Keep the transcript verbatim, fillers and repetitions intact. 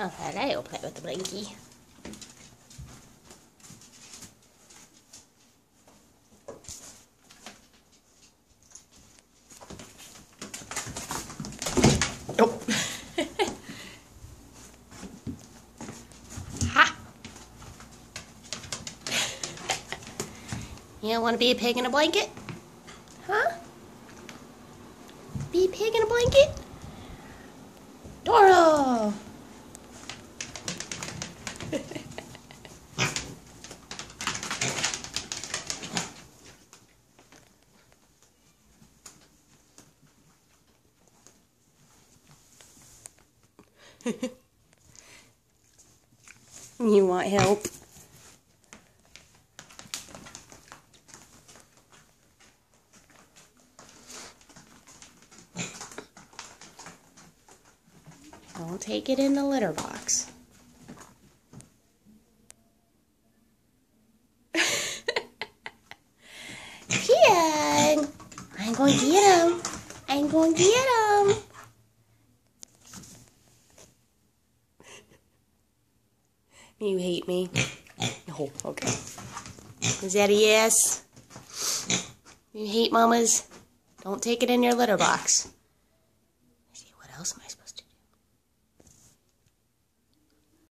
Alright, I'll play with the blankie. Nope. Ha! You don't want to be a pig in a blanket? Huh? Be a pig in a blanket? Dora! You want help? Don't take it in the litter box. Kian! I'm going to get him. I'm going to get him. You hate me. Oh, okay. Is that a yes? You hate mamas? Don't take it in your litter box. Let's see, what else am I supposed to do?